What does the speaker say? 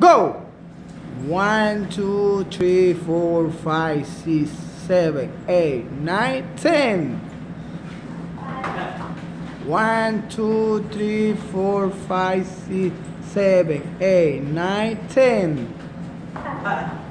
Go! 1, 2, 3, 4, 5, 6, 7, 8, 9, 10. 1, 2, 3, 4, 5, 6, 7, 8, 9, 10.